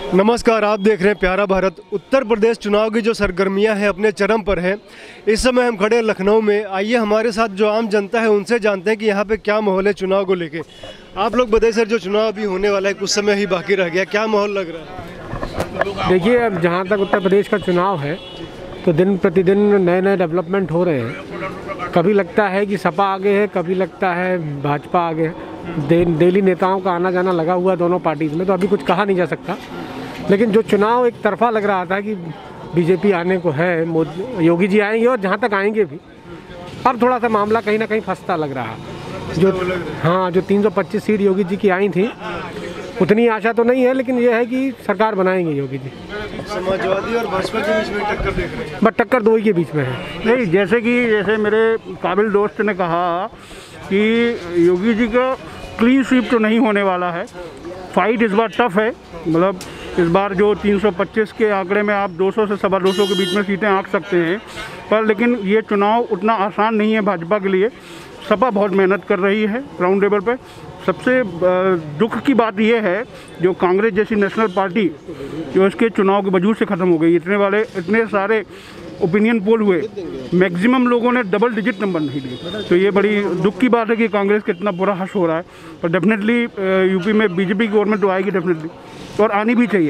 नमस्कार, आप देख रहे हैं प्यारा भारत। उत्तर प्रदेश चुनाव की जो सरगर्मियां हैं अपने चरम पर हैं। इस समय हम खड़े हैं लखनऊ में। आइए हमारे साथ जो आम जनता है उनसे जानते हैं कि यहाँ पे क्या माहौल है चुनाव को लेके। आप लोग बताइए सर, जो चुनाव अभी होने वाला है, कुछ समय ही बाकी रह गया, क्या माहौल लग रहा है? देखिए, अब जहाँ तक उत्तर प्रदेश का चुनाव है तो दिन प्रतिदिन नए नए डेवलपमेंट हो रहे हैं। कभी लगता है कि सपा आगे है, कभी लगता है भाजपा आगे है। डेली नेताओं का आना जाना लगा हुआ है दोनों पार्टीज़ में, तो अभी कुछ कहा नहीं जा सकता। लेकिन जो चुनाव एक तरफा लग रहा था कि बीजेपी आने को है, योगी जी आएंगे और जहाँ तक आएंगे भी, अब थोड़ा सा मामला कहीं ना कहीं फंसता लग रहा है। जो 325 सीट योगी जी की आई थी, उतनी आशा तो नहीं है, लेकिन ये है कि सरकार बनाएंगे योगी जी। समाजवादी और भाजपा के बीच में टक्कर देख रहे हैं, बट टक्कर दो ही के बीच में है। नहीं, जैसे मेरे काबिल दोस्त ने कहा कि योगी जी का क्लीन स्वीप तो नहीं होने वाला है। फाइट इस बार टफ है। मतलब इस बार जो 325 के आंकड़े में आप 200 से 225 के बीच में सीटें आंक सकते हैं, पर लेकिन ये चुनाव उतना आसान नहीं है भाजपा के लिए। सपा बहुत मेहनत कर रही है ग्राउंड लेवल पे। सबसे दुख की बात यह है, जो कांग्रेस जैसी नेशनल पार्टी जो इसके चुनाव के वजूद से ख़त्म हो गई। इतने सारे ओपिनियन पोल हुए, मैक्सिमम लोगों ने डबल डिजिट नंबर नहीं लिए। तो ये बड़ी दुख की बात है कि कांग्रेस का इतना बुरा हश हो रहा है। पर डेफिनेटली यूपी में बीजेपी गवर्नमेंट तो आएगी डेफिनेटली, और आनी भी चाहिए।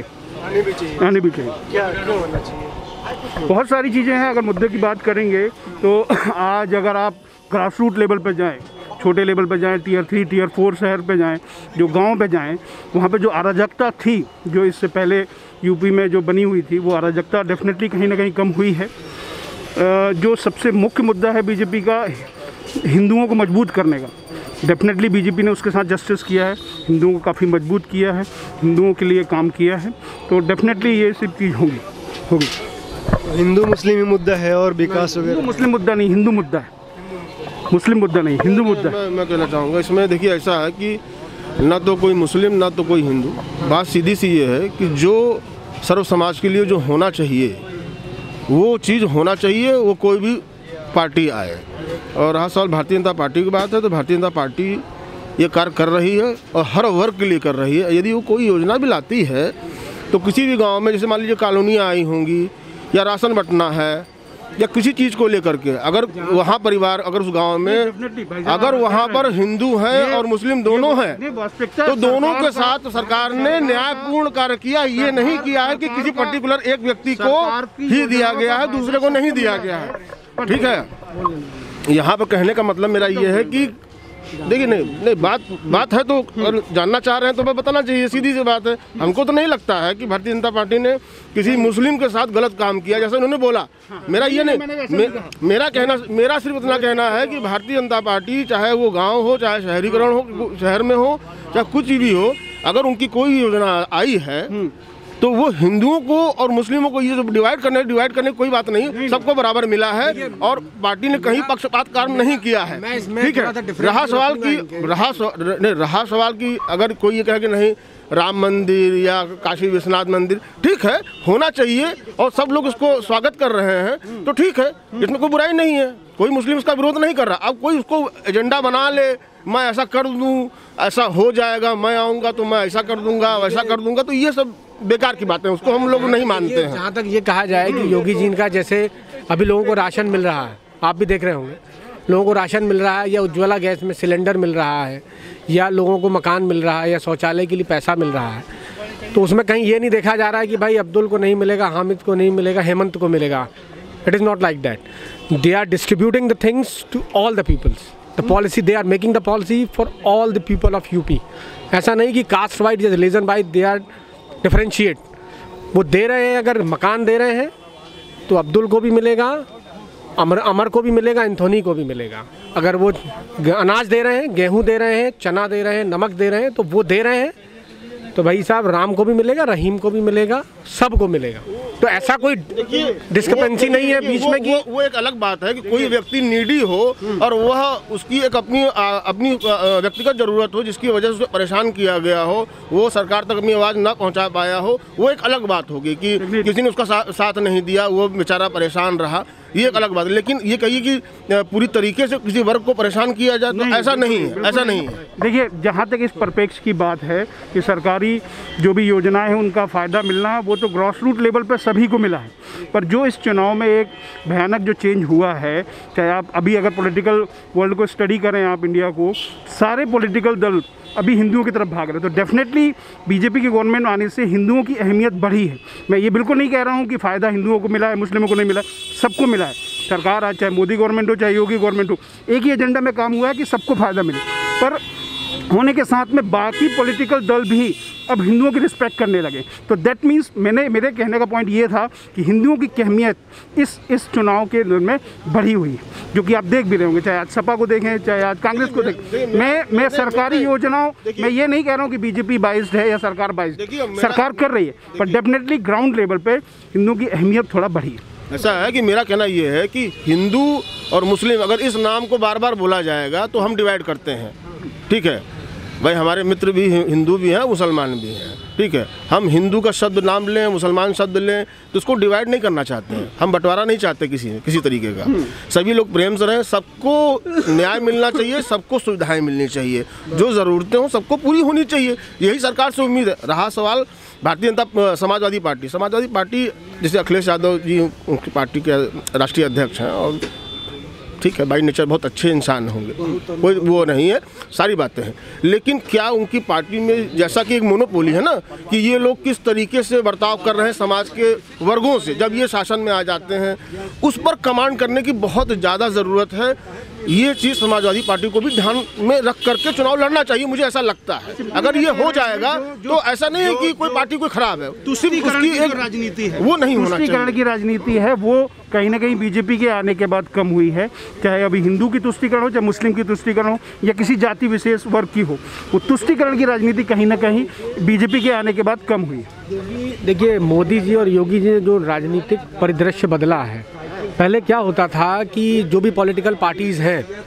क्या क्यों होना चाहिए? बहुत सारी चीज़ें हैं। अगर मुद्दे की बात करेंगे तो आज अगर आप ग्रास रूट लेवल पर जाएँ, छोटे लेवल पर जाएं, टियर 3 टियर 4 शहर पे जाएं, जो गांव पे जाएं, वहाँ पे जो अराजकता थी, जो इससे पहले यूपी में जो बनी हुई थी, वो अराजकता डेफिनेटली कहीं ना कहीं कम हुई है। जो सबसे मुख्य मुद्दा है बीजेपी का, हिंदुओं को मजबूत करने का, डेफिनेटली बीजेपी ने उसके साथ जस्टिस किया है, हिंदुओं को काफ़ी मजबूत किया है, हिंदुओं के लिए काम किया है। तो डेफिनेटली ये सब चीज़ होगी। हिंदू मुस्लिम ही मुद्दा है और विकास वगैरह? मुस्लिम मुद्दा नहीं, हिंदू मुद्दा है। मुस्लिम मुद्दा नहीं, हिंदू मुद्दा। मैं कहना चाहूँगा इसमें, देखिए ऐसा है कि ना तो कोई मुस्लिम ना तो कोई हिंदू। बात सीधी सी ये है कि जो सर्व समाज के लिए जो होना चाहिए वो चीज़ होना चाहिए, वो कोई भी पार्टी आए। और रहा सवाल भारतीय जनता पार्टी की बात है, तो भारतीय जनता पार्टी ये कार्य कर रही है और हर वर्ग के लिए कर रही है। यदि वो कोई योजना भी लाती है तो किसी भी गाँव में, जैसे मान लीजिए कॉलोनियाँ आई होंगी या राशन बंटना है या किसी चीज़ को लेकर के, अगर वहाँ परिवार, अगर उस गांव में अगर वहाँ पर हिंदू हैं और मुस्लिम दोनों हैं, तो दोनों के साथ सरकार ने न्यायपूर्ण कार्य किया। ये नहीं किया है कि किसी पर्टिकुलर एक व्यक्ति को ही दिया गया है, दूसरे को नहीं दिया गया है। ठीक है, यहाँ पर कहने का मतलब मेरा ये है कि देखिए, नहीं बात है तो जानना चाह रहे हैं तो मैं बताना चाहिए, सीधी सी बात है। हमको तो नहीं लगता है कि भारतीय जनता पार्टी ने किसी मुस्लिम के साथ गलत काम किया, जैसे उन्होंने बोला। मेरा ये नहीं, मेरा सिर्फ इतना कहना है कि भारतीय जनता पार्टी, चाहे वो गांव हो, चाहे शहरीकरण हो, शहर में हो, चाहे कुछ भी हो, अगर उनकी कोई योजना आई है तो वो हिंदुओं को और मुस्लिमों को ये जो डिवाइड करने की कोई बात नहीं, सबको बराबर मिला है और पार्टी ने कहीं पक्षपात कार्य नहीं किया है। ठीक है, रहा सवाल की अगर कोई ये कहे कि नहीं राम मंदिर या काशी विश्वनाथ मंदिर, ठीक है, होना चाहिए और सब लोग उसको स्वागत कर रहे हैं, तो ठीक है, इसमें कोई बुराई नहीं है, कोई मुस्लिम उसका विरोध नहीं कर रहा। अब कोई उसको एजेंडा बना ले, मैं ऐसा कर दूं, ऐसा हो जाएगा, मैं आऊँगा तो मैं ऐसा कर दूंगा, वैसा कर दूंगा, तो ये सब बेकार की बातें, उसको हम लोग नहीं मानते हैं। जहाँ तक ये कहा जाए कि योगी जी का, जैसे अभी लोगों को राशन मिल रहा है, आप भी देख रहे होंगे, लोगों को राशन मिल रहा है, या उज्ज्वला गैस में सिलेंडर मिल रहा है, या लोगों को मकान मिल रहा है, या शौचालय के लिए पैसा मिल रहा है, तो उसमें कहीं ये नहीं देखा जा रहा है कि भाई अब्दुल को नहीं मिलेगा, हामिद को नहीं मिलेगा, हेमंत को मिलेगा। It is not like that. They are distributing the things to all the peoples. The policy, they are making the policy for all the people of UP. ऐसा नहीं कि कास्ट वाइज या religion wise they are differentiate. वो दे रहे हैं, अगर मकान दे रहे हैं तो अब्दुल को भी मिलेगा, अमर को भी मिलेगा, एंथोनी को भी मिलेगा। अगर वो अनाज दे रहे हैं, गेहूं दे रहे हैं, चना दे रहे हैं, नमक दे रहे हैं, तो वो दे रहे हैं, तो भाई साहब राम को भी मिलेगा, रहीम को भी मिलेगा, सबको मिलेगा। तो ऐसा कोई डिस्क्रिपेंसी नहीं है बीच में कि वो एक अलग बात है कि कोई व्यक्ति नीडी हो और वह उसकी एक अपनी व्यक्तिगत जरूरत हो, जिसकी वजह से उसे परेशान किया गया हो, वो सरकार तक अपनी आवाज़ ना पहुंचा पाया हो, वो एक अलग बात होगी कि किसी ने उसका साथ नहीं दिया, वो बेचारा परेशान रहा। ये एक अलग बात है, लेकिन ये कहिए कि पूरी तरीके से किसी वर्ग को परेशान किया जाए तो ऐसा नहीं है, ऐसा नहीं है। देखिए, जहाँ तक इस परिप्रेक्ष्य की बात है कि सरकारी जो भी योजनाएं हैं उनका फ़ायदा मिलना है, वो तो ग्रॉस रूट लेवल पर सभी को मिला है। पर जो इस चुनाव में एक भयानक जो चेंज हुआ है, चाहे आप अभी अगर पॉलिटिकल वर्ल्ड को स्टडी करें, आप इंडिया को, सारे पॉलिटिकल दल अभी हिंदुओं की तरफ भाग रहे हैं। तो डेफिनेटली बीजेपी की गवर्नमेंट आने से हिंदुओं की अहमियत बढ़ी है। मैं ये बिल्कुल नहीं कह रहा हूँ कि फ़ायदा हिंदुओं को मिला है, मुस्लिमों को नहीं मिला, सबको मिला है। सरकार आज चाहे मोदी गवर्नमेंट हो चाहे योगी गवर्नमेंट हो, एक ही एजेंडा में काम हुआ है कि सबको फ़ायदा मिले। पर होने के साथ में बाकी पॉलिटिकल दल भी अब हिंदुओं की रिस्पेक्ट करने लगे। तो दैट मीन्स मेरे कहने का पॉइंट ये था कि हिंदुओं की अहमियत इस चुनाव के में बढ़ी हुई है, जो कि आप देख भी रहे होंगे, चाहे आज सपा को देखें चाहे आज कांग्रेस को देखें। मैं सरकारी योजनाओं, मैं ये नहीं कह रहा हूँ कि बीजेपी बाइस्ड है या सरकार बाइस्ड, सरकार कर रही है, पर डेफिनेटली ग्राउंड लेवल पे हिंदुओं की अहमियत थोड़ा बढ़ी है। ऐसा है कि मेरा कहना ये है कि हिंदू और मुस्लिम अगर इस नाम को बार बार बोला जाएगा तो हम डिवाइड करते हैं। ठीक है भाई, हमारे मित्र भी हिंदू भी हैं, मुसलमान भी हैं, ठीक है। हम हिंदू का शब्द नाम लें, मुसलमान शब्द लें, तो उसको डिवाइड नहीं करना चाहते हैं। हम बंटवारा नहीं चाहते किसी तरीके का। सभी लोग प्रेम से रहें, सबको न्याय मिलना चाहिए, सबको सुविधाएं मिलनी चाहिए, जो ज़रूरतें हों सबको पूरी होनी चाहिए। यही सरकार से उम्मीद है। रहा सवाल भारतीय जनता समाजवादी पार्टी जैसे अखिलेश यादव जी उनकी पार्टी के राष्ट्रीय अध्यक्ष हैं और ठीक है, बाई नेचर बहुत अच्छे इंसान होंगे, कोई वो नहीं है, सारी बातें हैं। लेकिन क्या उनकी पार्टी में जैसा कि एक मोनोपोली है ना, कि ये लोग किस तरीके से बर्ताव कर रहे हैं समाज के वर्गों से, जब ये शासन में आ जाते हैं, उस पर कमांड करने की बहुत ज़्यादा ज़रूरत है। ये चीज़ समाजवादी पार्टी को भी ध्यान में रख करके चुनाव लड़ना चाहिए, मुझे ऐसा लगता है। अगर ये हो जाएगा तो ऐसा नहीं है कि कोई पार्टी कोई खराब है, तुष्टीकरण की एक राजनीति है, वो नहीं होना चाहिए। तुष्टीकरण की राजनीति है, वो कहीं ना कहीं बीजेपी के आने के बाद कम हुई है। चाहे अभी हिंदू की तुष्टीकरण हो, चाहे मुस्लिम की तुष्टीकरण हो, या किसी जाति विशेष वर्ग की हो, वो तुष्टीकरण की राजनीति कहीं ना कहीं बीजेपी के आने के बाद कम हुई है। देखिए, मोदी जी और योगी जी ने जो राजनीतिक परिदृश्य बदला है, पहले क्या होता था कि जो भी पॉलिटिकल पार्टीज़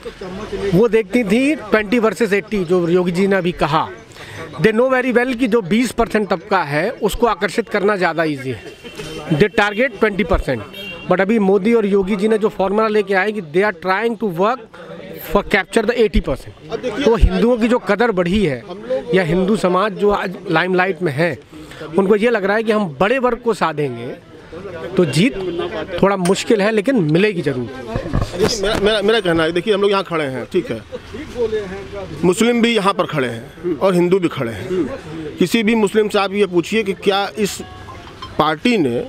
हैं वो देखती थी 20 वर्सेस 80, जो योगी जी ने अभी कहा। दे नो वेरी वेल कि जो 20% तबका है उसको आकर्षित करना ज़्यादा इजी है। दे टारगेट 20%। बट अभी मोदी और योगी जी ने जो फॉर्मूला लेके आए कि they are trying to work for capture the 80%। तो हिंदुओं की जो कदर बढ़ी है, या हिंदू समाज जो आज लाइमलाइट में है, उनको ये लग रहा है कि हम बड़े वर्ग को साधेंगे तो जीत थोड़ा मुश्किल है, लेकिन मिलेगी जरूर। मेरा कहना है, देखिए हम लोग यहाँ खड़े हैं, ठीक है, मुस्लिम भी यहाँ पर खड़े हैं और हिंदू भी खड़े हैं। किसी भी मुस्लिम से आप ये पूछिए कि क्या इस पार्टी ने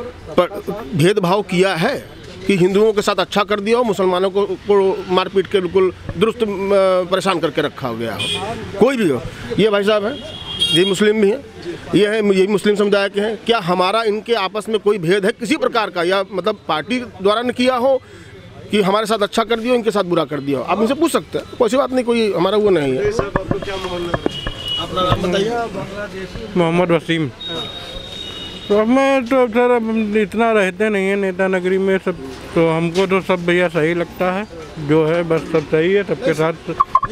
भेदभाव किया है कि हिंदुओं के साथ अच्छा कर दिया हो, मुसलमानों को मारपीट के बिल्कुल दुरुस्त परेशान करके रखा गया हो, कोई भी हो। ये भाई साहब हैं, ये मुस्लिम भी हैं, ये मुस्लिम समुदाय के हैं। क्या हमारा इनके आपस में कोई भेद है किसी प्रकार का, या मतलब पार्टी द्वारा ने किया हो कि हमारे साथ अच्छा कर दिया, इनके साथ बुरा कर दिया हो? आप इनसे पूछ सकते हैं, कोई बात नहीं, कोई हमारा वो नहीं है। अपना नाम बताइए। मोहम्मद वसीम। तो मैं तो सर इतना रहते नहीं है नेता नगरी में सब, तो हमको तो सब भैया सही लगता है, जो है बस सब सही है सबके साथ।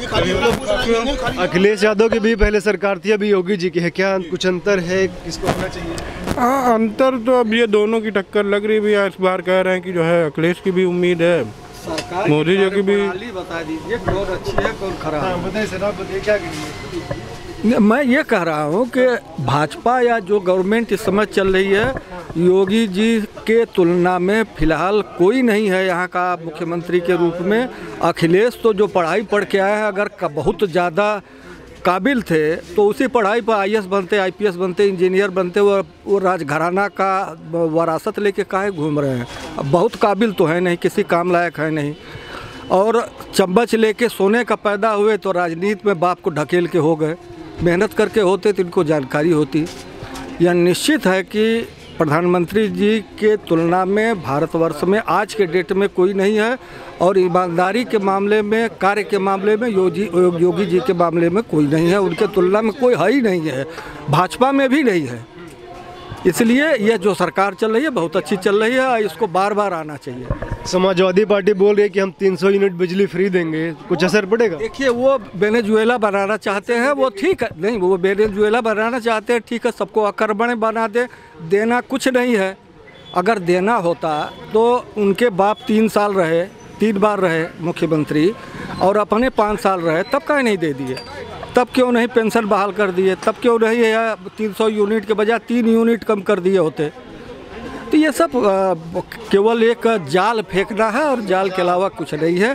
अखिलेश यादव की भी पहले सरकार थी, अभी योगी जी की है, क्या कुछ अंतर है, किसको होना चाहिए? हाँ, अंतर तो अब ये दोनों की टक्कर लग रही है। इस बार कह रहे हैं कि जो है अखिलेश की भी उम्मीद है, मोदी जी की भी। बता दीजिए कौन अच्छी है कौन खराब है। बताइए सर, आप बताइए क्या करेंगे? मैं ये कह रहा हूँ कि भाजपा या जो गवर्नमेंट इस समय चल रही है, योगी जी के तुलना में फिलहाल कोई नहीं है यहाँ का मुख्यमंत्री के रूप में। अखिलेश तो जो पढ़ाई पढ़ के आए हैं, अगर अगर ज़्यादा काबिल थे तो उसी पढ़ाई पर IAS बनते, IPS बनते, इंजीनियर बनते। वो राजघराना का वरासत लेके काहे घूम रहे हैं? अब बहुत काबिल तो है नहीं, किसी काम लायक है नहीं, और चम्मच लेके सोने का पैदा हुए तो राजनीति में बाप को ढकेल के हो गए। मेहनत करके होते तो इनको जानकारी होती। यह निश्चित है कि प्रधानमंत्री जी के तुलना में भारतवर्ष में आज के डेट में कोई नहीं है, और ईमानदारी के मामले में, कार्य के मामले में योगी जी के मामले में कोई नहीं है। उनके तुलना में कोई है ही नहीं है, भाजपा में भी नहीं है। इसलिए यह जो सरकार चल रही है बहुत अच्छी चल रही है, इसको बार बार आना चाहिए। समाजवादी पार्टी बोल रही है कि हम 300 यूनिट बिजली फ्री देंगे, कुछ असर पड़ेगा? देखिए, वो वेनेजुएला बनाना चाहते हैं, वो ठीक है, नहीं वो वेनेजुएला बनाना चाहते हैं, ठीक है, सबको आक्रमण बना देना कुछ नहीं है। अगर देना होता तो उनके बाप 3 बार रहे मुख्यमंत्री और अपने 5 साल रहे, तब काहे नहीं दे दिए? तब क्यों नहीं पेंशन बहाल कर दिए? तब क्यों नहीं 300 यूनिट के बजाय 3 यूनिट कम कर दिए होते? तो ये सब केवल एक जाल फेंकना है और जाल के अलावा कुछ नहीं है।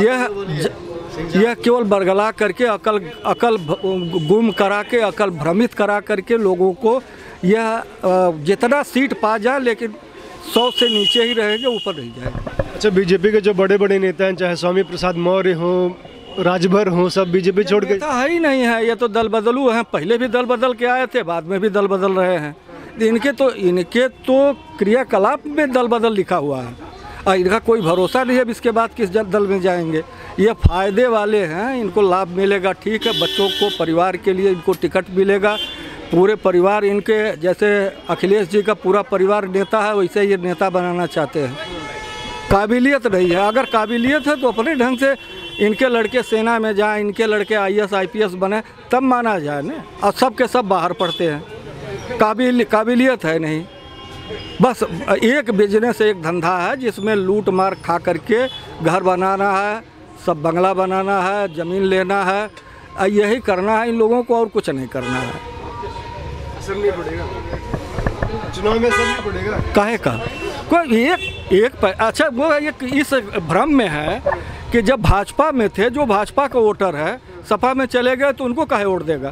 यह केवल बरगला करके अकल गुम करा के, अकल भ्रमित करा करके लोगों को यह जितना सीट पा जाए लेकिन 100 से नीचे ही रहेंगे, ऊपर नहीं जाएंगे। अच्छा, बीजेपी के जो बड़े बड़े नेता हैं, चाहे स्वामी प्रसाद मौर्य हो, राजभर हो, सब बीजेपी छोड़ के है ही नहीं है। ये तो दल बदलू हैं, पहले भी दल बदल के आए थे, बाद में भी दल बदल रहे हैं। इनके तो क्रियाकलाप में दल बदल लिखा हुआ है और इनका कोई भरोसा नहीं है इसके बाद किस दल में जाएंगे। ये फायदे वाले हैं, इनको लाभ मिलेगा, ठीक है, बच्चों को, परिवार के लिए इनको टिकट मिलेगा, पूरे परिवार इनके, जैसे अखिलेश जी का पूरा परिवार नेता है वैसे ये नेता बनाना चाहते हैं। काबिलियत नहीं है, अगर काबिलियत है तो अपने ढंग से इनके लड़के सेना में जाएं, इनके लड़के IAS IPS बने, तब माना जाए ना। और सब के सब बाहर पढ़ते हैं, काबिलियत है नहीं। बस एक बिजनेस, एक धंधा है जिसमें लूट मार खा करके घर बनाना है, सब बंगला बनाना है, ज़मीन लेना है, यही करना है इन लोगों को, और कुछ नहीं करना है। असर नहीं पड़ेगा चुनाव में, असर नहीं पड़ेगा काहे का? कोई अच्छा, वो एक इस भ्रम में है कि जब भाजपा में थे, जो भाजपा का वोटर है, सपा में चले गए तो उनको काहे वोट देगा?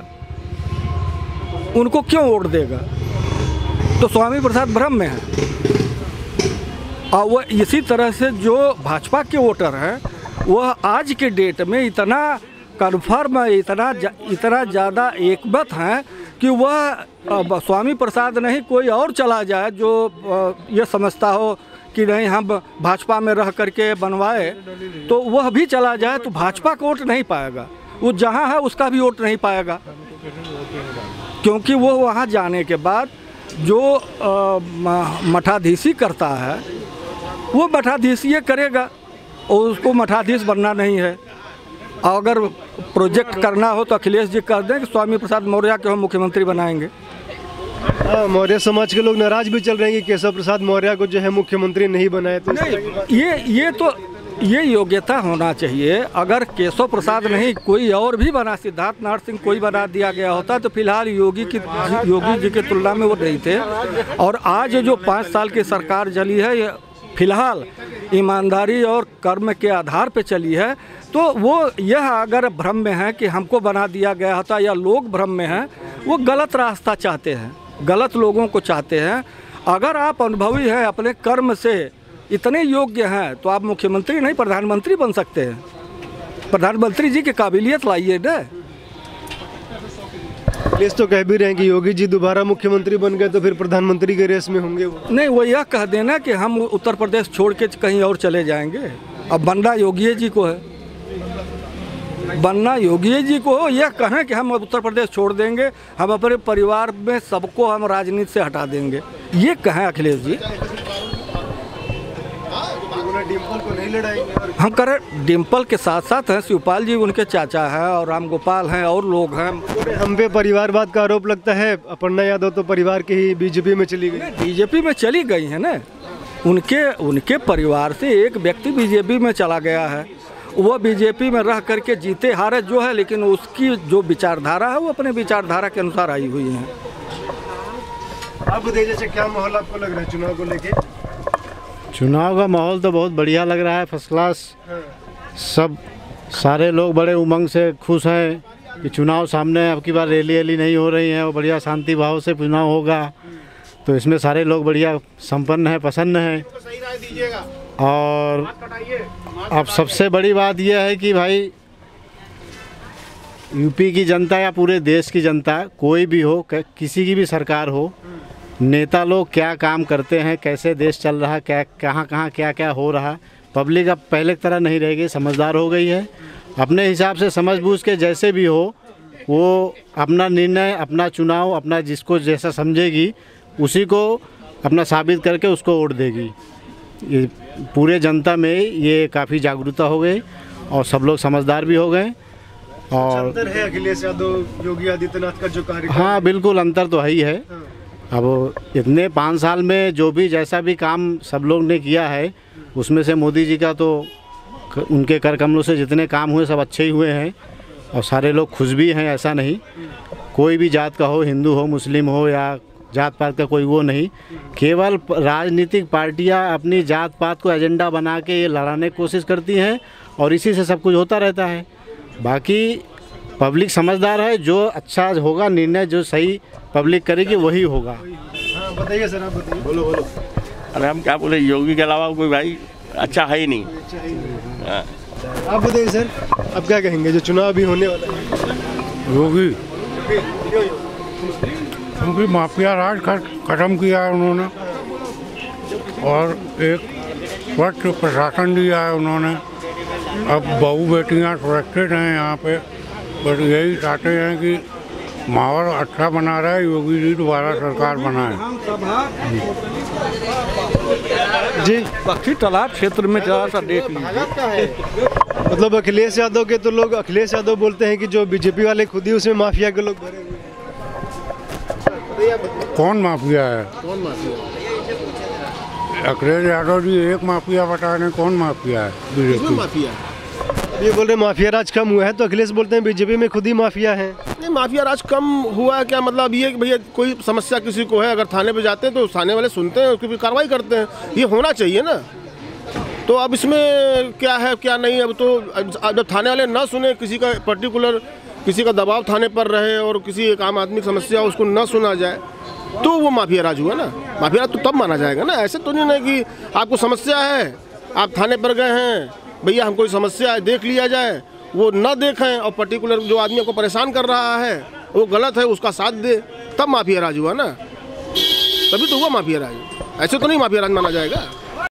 उनको क्यों वोट देगा? तो स्वामी प्रसाद भ्रम में है। और वो इसी तरह से जो भाजपा के वोटर हैं, वह आज के डेट में इतना कन्फर्म है, इतना ज़्यादा एकमत हैं कि वह स्वामी प्रसाद नहीं कोई और चला जाए जो ये समझता हो कि नहीं हम भाजपा में रह करके बनवाए, तो वह भी चला जाए तो भाजपा का वोट नहीं पाएगा। वो जहाँ है उसका भी वोट नहीं पाएगा, क्योंकि वो वहाँ जाने के बाद जो मठाधीशी करता है वो मठाधीशी करेगा, और उसको मठाधीश बनना नहीं है। अगर प्रोजेक्ट करना हो तो अखिलेश जी कर दें कि स्वामी प्रसाद मौर्य को हम मुख्यमंत्री बनाएंगे। मौर्य समाज के लोग नाराज भी चल रहे हैं कि केशव प्रसाद मौर्य को जो है मुख्यमंत्री नहीं बनाए। तो नहीं, ये योग्यता होना चाहिए। अगर केशव प्रसाद नहीं कोई और भी बना, सिद्धार्थ नाथ सिंह कोई बना दिया गया होता तो फिलहाल योगी जी की तुलना में वो नहीं थे। और आज जो 5 साल की सरकार चली है, ये फिलहाल ईमानदारी और कर्म के आधार पे चली है। तो वो यह अगर भ्रम में है कि हमको बना दिया गया होता, या लोग भ्रम में हैं, वो गलत रास्ता चाहते हैं, गलत लोगों को चाहते हैं। अगर आप अनुभवी हैं, अपने कर्म से इतने योग्य हैं, तो आप मुख्यमंत्री नहीं प्रधानमंत्री बन सकते हैं। प्रधानमंत्री जी की काबिलियत लाइए ना। अखिलेश तो कह भी रहे हैं कि योगी जी दोबारा मुख्यमंत्री बन गए तो फिर प्रधानमंत्री के रेस में होंगे वो। नहीं, वो यह कह देना कि हम उत्तर प्रदेश छोड़ के कहीं और चले जाएंगे। अब बनना योगी जी को है, बनना योगी जी को हो। यह कहें कि हम उत्तर प्रदेश छोड़ देंगे, हम अपने परिवार में सबको हम राजनीति से हटा देंगे, ये कहें अखिलेश जी। डिम्पल को नहीं लड़ाएंगे। हम करें, डिम्पल के साथ साथ हैं शिवपाल जी, उनके चाचा हैं, और राम गोपाल हैं, और लोग हैं। हम पे परिवारवाद का आरोप लगता है। अपर्णा यादव तो परिवार के ही बीजेपी में चली गई। बीजेपी में चली गई है ना, उनके परिवार से एक व्यक्ति बीजेपी में चला गया है। वो बीजेपी में रह करके जीते हारे जो है, लेकिन उसकी जो विचारधारा है वो अपने विचारधारा के अनुसार आई हुई है। आप बताइए, जैसे क्या माहौल आपको लग रहा है चुनाव को लेके? चुनाव का माहौल तो बहुत बढ़िया लग रहा है, फर्स्ट क्लास। सब सारे लोग बड़े उमंग से खुश हैं कि चुनाव सामने है, अब की बार रैली नहीं हो रही है, और बढ़िया शांति भाव से चुनाव होगा। तो इसमें सारे लोग बढ़िया संपन्न हैं, प्रसन्न हैं। और अब सबसे बड़ी बात यह है कि भाई यूपी की जनता या पूरे देश की जनता, कोई भी हो, किसी की भी सरकार हो, नेता लोग क्या काम करते हैं, कैसे देश चल रहा है, क्या कहाँ क्या हो रहा है, पब्लिक अब पहले की तरह नहीं रहेगी, समझदार हो गई है। अपने हिसाब से समझ बूझ के जैसे भी हो वो अपना निर्णय, अपना चुनाव, अपना जिसको जैसा समझेगी उसी को अपना साबित करके उसको वोट देगी। ये पूरे जनता में ये काफ़ी जागरूकता हो गई और सब लोग समझदार भी हो गए। और अंतर है अखिलेश यादव योगी आदित्यनाथ का जो कार्य? हाँ, बिल्कुल अंतर तो है ही है। अब इतने 5 साल में जो भी जैसा भी काम सब लोग ने किया है, उसमें से मोदी जी का तो उनके कर कमलों से जितने काम हुए सब अच्छे ही हुए हैं और सारे लोग खुश भी हैं। ऐसा नहीं, कोई भी जात का हो, हिंदू हो, मुस्लिम हो या जात पात का कोई वो नहीं, केवल राजनीतिक पार्टियां अपनी जात पात को एजेंडा बना के ये लड़ाने की कोशिश करती हैं और इसी से सब कुछ होता रहता है। बाकी पब्लिक समझदार है, जो अच्छा होगा निर्णय जो सही पब्लिक करेगी वही होगा। हाँ बताइए सर, आप बताइए। बोलो बोलो। अरे हम क्या बोले, योगी के अलावा कोई भाई अच्छा है ही नहीं। हाँ। आप बताइए सर, अब क्या कहेंगे जो चुनाव भी होने वाला है? योगी क्योंकि माफिया राज खत्म किया है उन्होंने और एक स्वच्छ प्रशासन दिया है उन्होंने। अब बहू बेटियां सुरक्षित हैं यहाँ पे, बस यही चाहते हैं कि माहौल अच्छा बना रहे, योगी जी दोबारा सरकार बनाए। जी, पक्षी तालाब क्षेत्र में जरा सा देख लीजिए। मतलब अखिलेश यादव के तो लोग, अखिलेश यादव बोलते हैं कि जो बीजेपी वाले खुद ही उसमें माफिया के लोग भरे हुए हैं। कौन माफिया है? कौन माफिया? अखिलेश यादव जी एक माफिया बता रहे, कौन माफिया है? बीजेपी माफिया ये बोल रहे माफिया राज कम हुआ है, तो अखिलेश बोलते हैं बीजेपी में खुद ही माफिया है। नहीं, माफिया राज कम हुआ है क्या मतलब ये कि भैया कोई समस्या किसी को है, अगर थाने पे जाते हैं तो थाने वाले सुनते हैं, उसकी भी कार्रवाई करते हैं। ये होना चाहिए ना। तो अब इसमें क्या है क्या नहीं, अब तो जब थाने वाले ना सुने, किसी का पर्टिकुलर किसी का दबाव थाने पर रहे और किसी एक आम आदमी की समस्या उसको ना सुना जाए, तो वो माफिया राज हुआ ना। माफिया राज तो तब माना जाएगा ना। ऐसे तो नहीं कि आपको समस्या है, आप थाने पर गए हैं, भैया हमको कोई समस्या है देख लिया जाए, वो ना देखें और पर्टिकुलर जो आदमी को परेशान कर रहा है वो गलत है उसका साथ दे, तब माफिया राज हुआ ना। तभी तो हुआ माफिया राज। ऐसे तो नहीं माफिया राज माना जाएगा।